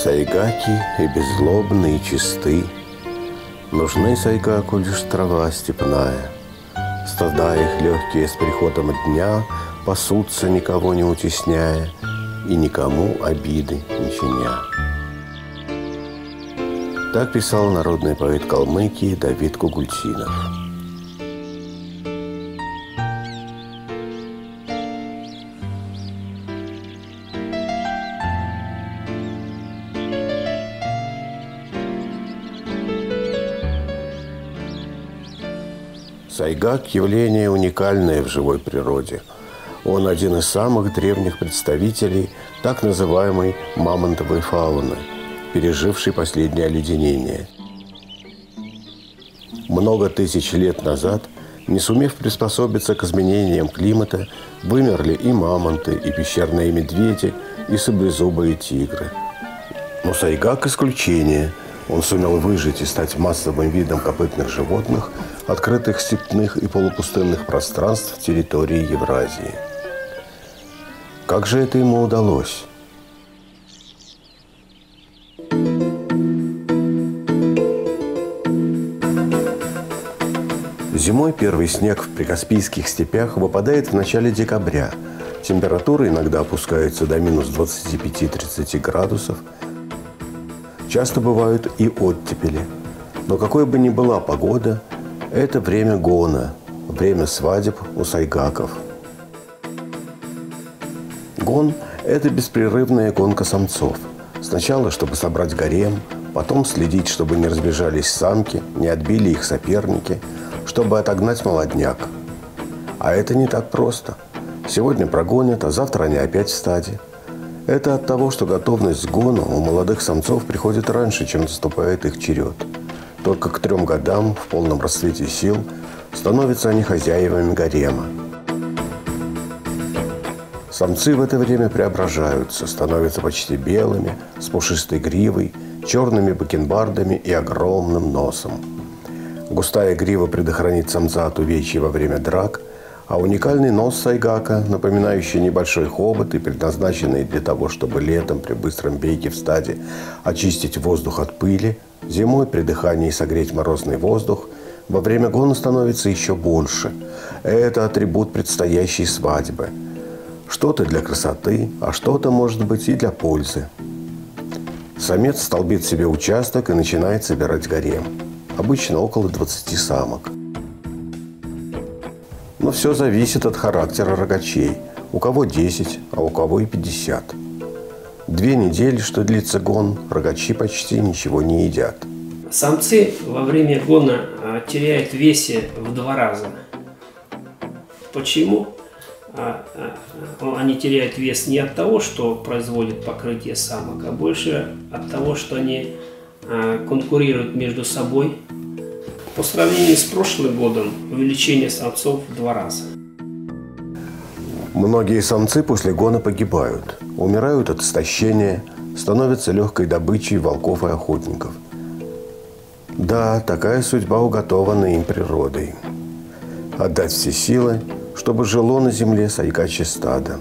Сайгаки и беззлобны, и чисты. Нужны сайгаку лишь трава степная. Стада их легкие с приходом дня пасутся, никого не утесняя, и никому обиды не чиня. Так писал народный поэт Калмыкии Давид Кугультинов. Сайгак – явление уникальное в живой природе. Он один из самых древних представителей так называемой мамонтовой фауны, пережившей последнее оледенение. Много тысяч лет назад, не сумев приспособиться к изменениям климата, вымерли и мамонты, и пещерные медведи, и саблезубые тигры. Но сайгак – исключение. Он сумел выжить и стать массовым видом копытных животных, открытых степных и полупустынных пространств территории Евразии. Как же это ему удалось? Зимой первый снег в прикаспийских степях выпадает в начале декабря. Температура иногда опускается до минус 25-30 градусов. Часто бывают и оттепели. Но какой бы ни была погода, это время гона, время свадеб у сайгаков. Гон – это беспрерывная гонка самцов. Сначала, чтобы собрать гарем, потом следить, чтобы не разбежались самки, не отбили их соперники, чтобы отогнать молодняк. А это не так просто. Сегодня прогонят, а завтра они опять в стаде. Это от того, что готовность к гону у молодых самцов приходит раньше, чем наступает их черед. Только к 3 годам, в полном расцвете сил, становятся они хозяевами гарема. Самцы в это время преображаются, становятся почти белыми, с пушистой гривой, черными бакенбардами и огромным носом. Густая грива предохранит самца от увечий во время драк, а уникальный нос сайгака, напоминающий небольшой хобот и предназначенный для того, чтобы летом при быстром беге в стаде очистить воздух от пыли, зимой при дыхании согреть морозный воздух, во время гона становится еще больше. Это атрибут предстоящей свадьбы. Что-то для красоты, а что-то, может быть, и для пользы. Самец столбит себе участок и начинает собирать гарем. Обычно около 20 самок. Но все зависит от характера рогачей. У кого 10, а у кого и 50. 2 недели, что длится гон, рогачи почти ничего не едят. Самцы во время гона теряют в весе в 2 раза. Почему? Они теряют вес не от того, что производит покрытие самок, а больше от того, что они конкурируют между собой. По сравнению с прошлым годом увеличение самцов в 2 раза. Многие самцы после гона погибают, умирают от истощения, становятся легкой добычей волков и охотников. Да, такая судьба уготована им природой. Отдать все силы, чтобы жило на земле сайгачье стадо.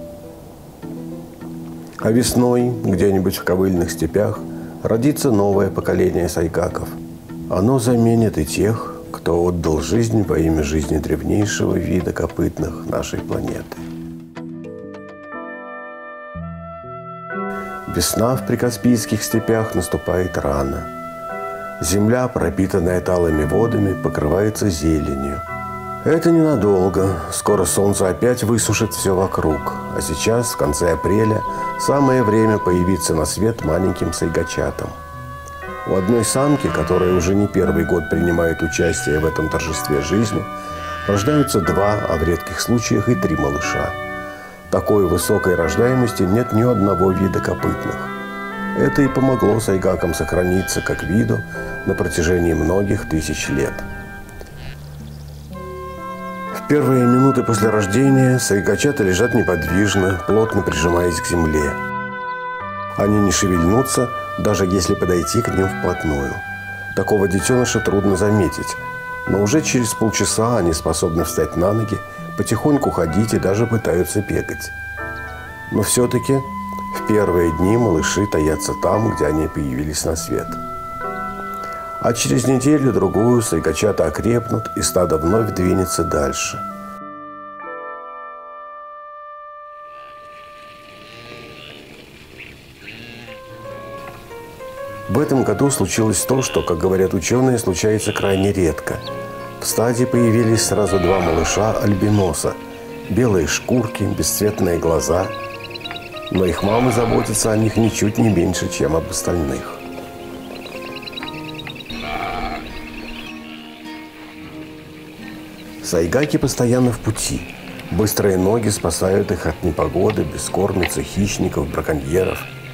А весной, где-нибудь в ковыльных степях, родится новое поколение сайгаков. Оно заменит и тех, кто отдал жизнь во имя жизни древнейшего вида копытных нашей планеты. Весна в прикаспийских степях наступает рано. Земля, пропитанная талыми водами, покрывается зеленью. Это ненадолго. Скоро солнце опять высушит все вокруг. А сейчас, в конце апреля, самое время появиться на свет маленьким сайгачатам. У одной самки, которая уже не первый год принимает участие в этом торжестве жизни, рождаются 2, а в редких случаях и 3 малыша. Такой высокой рождаемости нет ни одного вида копытных. Это и помогло сайгакам сохраниться как виду на протяжении многих тысяч лет. В первые минуты после рождения сайгачата лежат неподвижно, плотно прижимаясь к земле. Они не шевельнутся, даже если подойти к ним вплотную. Такого детеныша трудно заметить, но уже через полчаса они способны встать на ноги, потихоньку ходить и даже пытаются бегать. Но все-таки В первые дни малыши таятся там, где они появились на свет. А через неделю-другую сайгачата окрепнут, и стадо вновь двинется дальше. В этом году случилось то, что, как говорят ученые, случается крайне редко. В стаде появились сразу два малыша альбиноса. Белые шкурки, бесцветные глаза. Но их мамы заботятся о них ничуть не меньше, чем об остальных. Сайгаки постоянно в пути. Быстрые ноги спасают их от непогоды, бескормицы, хищников, браконьеров.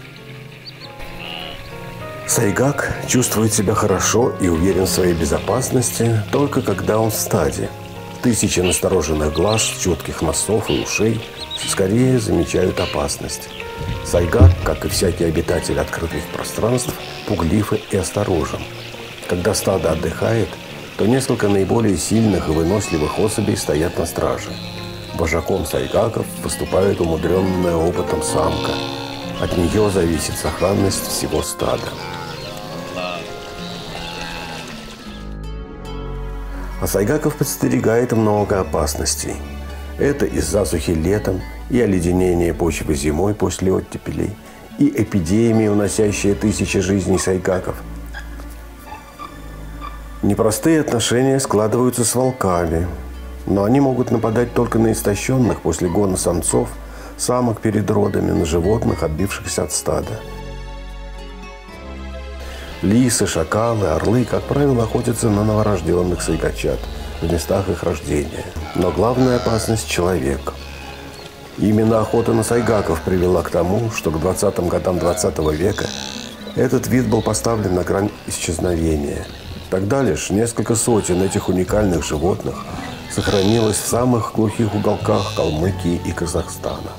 Сайгак чувствует себя хорошо и уверен в своей безопасности только когда он в стаде. Тысячи настороженных глаз, чутких носов и ушей скорее замечают опасность. Сайгак, как и всякий обитатель открытых пространств, пуглив и осторожен. Когда стадо отдыхает, то несколько наиболее сильных и выносливых особей стоят на страже. Вожаком сайгаков выступает умудренная опытом самка. От нее зависит сохранность всего стада. А сайгаков подстерегает много опасностей. Это и засухи летом, и оледенение почвы зимой после оттепелей, и эпидемии, уносящие тысячи жизней сайгаков. Непростые отношения складываются с волками, но они могут нападать только на истощенных после гона самцов, самок перед родами, на животных, отбившихся от стада. Лисы, шакалы, орлы, как правило, охотятся на новорожденных сайгачат в местах их рождения. Но главная опасность – человек. Именно охота на сайгаков привела к тому, что к 20-м годам 20 века этот вид был поставлен на грань исчезновения. Тогда лишь несколько сотен этих уникальных животных сохранилось в самых глухих уголках Калмыкии и Казахстана.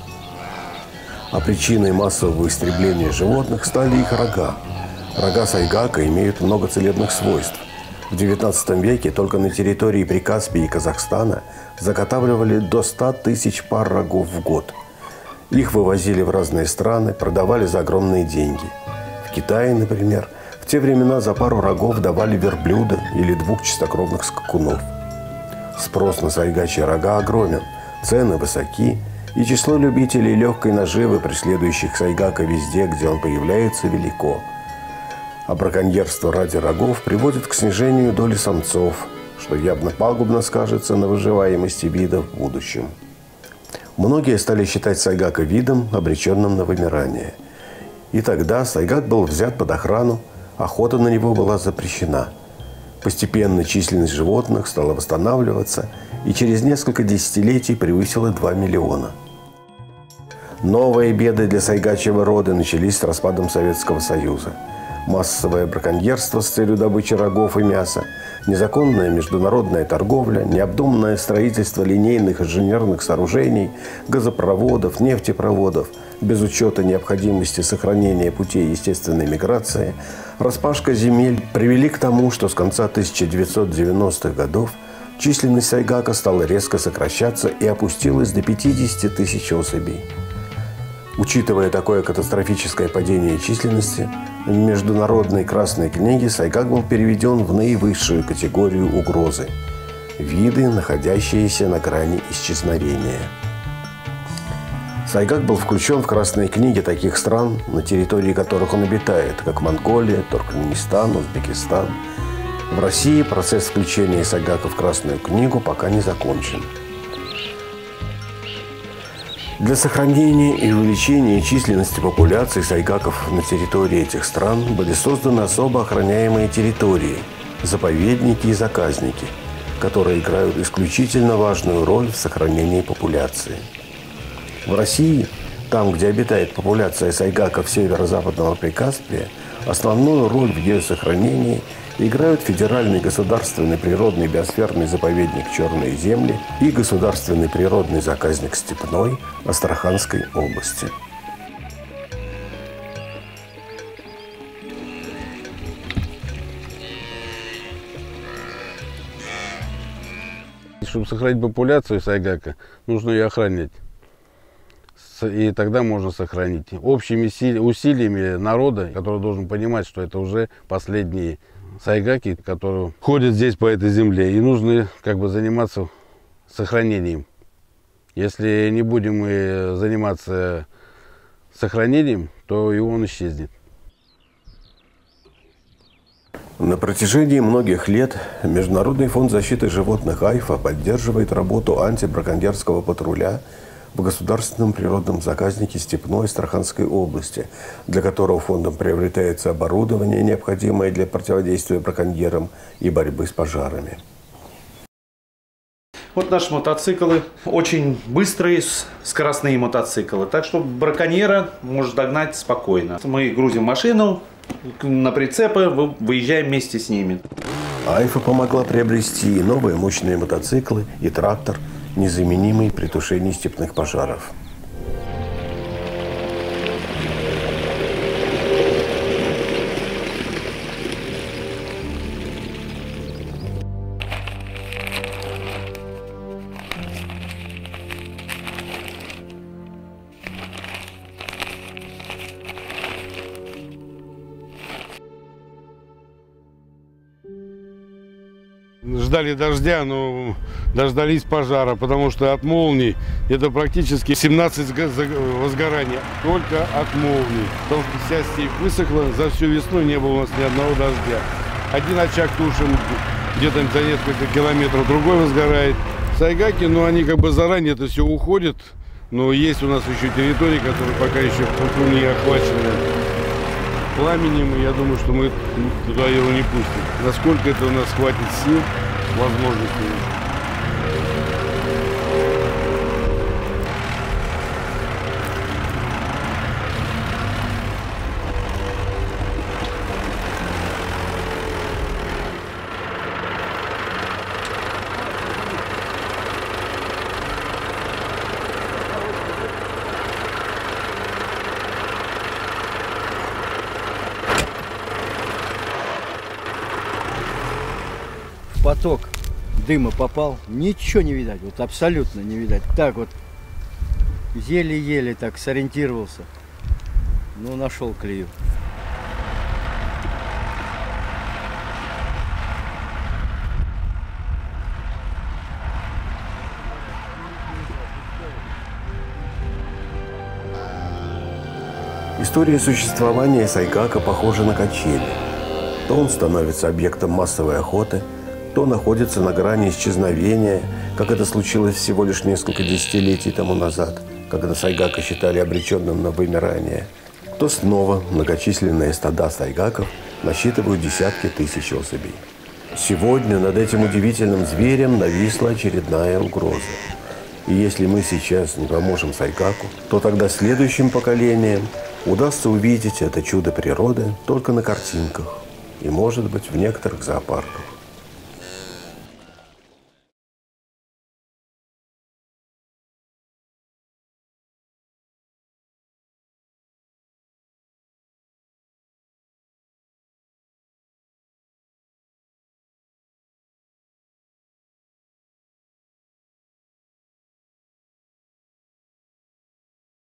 А причиной массового истребления животных стали их рога. Рога сайгака имеют много целебных свойств. В XIX веке только на территории Прикаспия и Казахстана заготавливали до 100 тысяч пар рогов в год. Их вывозили в разные страны, продавали за огромные деньги. В Китае, например, в те времена за пару рогов давали верблюда или 2 чистокровных скакунов. Спрос на сайгачьи рога огромен, цены высоки, и число любителей легкой наживы, преследующих сайгака везде, где он появляется, велико. А браконьерство ради рогов приводит к снижению доли самцов, что явно пагубно скажется на выживаемости вида в будущем. Многие стали считать сайгака видом, обреченным на вымирание. И тогда сайгак был взят под охрану, охота на него была запрещена. Постепенно численность животных стала восстанавливаться и через несколько десятилетий превысила 2 миллиона. Новые беды для сайгачьего рода начались с распадом Советского Союза. Массовое браконьерство с целью добычи рогов и мяса, незаконная международная торговля, необдуманное строительство линейных инженерных сооружений, газопроводов, нефтепроводов, без учета необходимости сохранения путей естественной миграции, распашка земель привели к тому, что с конца 1990-х годов численность сайгака стала резко сокращаться и опустилась до 50 тысяч особей. Учитывая такое катастрофическое падение численности, в Международной Красной книге сайгак был переведен в наивысшую категорию угрозы – виды, находящиеся на грани исчезновения. Сайгак был включен в Красные книги таких стран, на территории которых он обитает, как Монголия, Туркменистан, Узбекистан. В России процесс включения сайгака в Красную книгу пока не закончен. Для сохранения и увеличения численности популяции сайгаков на территории этих стран были созданы особо охраняемые территории – заповедники и заказники, которые играют исключительно важную роль в сохранении популяции. В России, там, где обитает популяция сайгаков северо-западного Прикаспия, основную роль в ее сохранении играют Федеральный государственный природный биосферный заповедник «Черные земли» и Государственный природный заказник «Степной» Астраханской области. Чтобы сохранить популяцию сайгака, нужно ее охранять. и тогда можно сохранить. Общими усилиями народа, который должен понимать, что это уже последние сайгаки, которые ходят здесь по этой земле, и нужно заниматься сохранением. Если не будем мы заниматься сохранением, то и он исчезнет. На протяжении многих лет Международный фонд защиты животных АйФа поддерживает работу антибраконьерского патруля в государственном природном заказнике Степной Астраханской области, для которого фондом приобретается оборудование, необходимое для противодействия браконьерам и борьбы с пожарами. Вот наши мотоциклы, очень быстрые, скоростные мотоциклы, так что браконьера может догнать спокойно. Мы грузим машину на прицепы, выезжаем вместе с ними. АйФа помогла приобрести и новые мощные мотоциклы, и трактор, незаменимый при тушении степных пожаров. Ждали дождя, но дождались пожара, потому что от молний это практически 17 возгораний только от молний. Потому что вся степь высохла, за всю весну не было у нас ни одного дождя. Один очаг тушим где-то за несколько километров, другой возгорает. Сайгаки, они заранее это все уходит, но есть у нас еще территории, которые пока еще не охвачены пламенем, и я думаю, что мы туда его не пустим. Насколько это у нас хватит сил, возможностей. Поток дыма попал, ничего не видать, вот абсолютно не видать. Так вот, еле-еле так сориентировался, но нашел клею. История существования сайгака похожа на качели. То он становится объектом массовой охоты, то находится на грани исчезновения, как это случилось всего лишь несколько десятилетий тому назад, когда сайгака считали обреченным на вымирание, то снова многочисленные стада сайгаков насчитывают десятки тысяч особей. Сегодня над этим удивительным зверем нависла очередная угроза. И если мы сейчас не поможем сайгаку, то тогда следующим поколениям удастся увидеть это чудо природы только на картинках и, может быть, в некоторых зоопарках.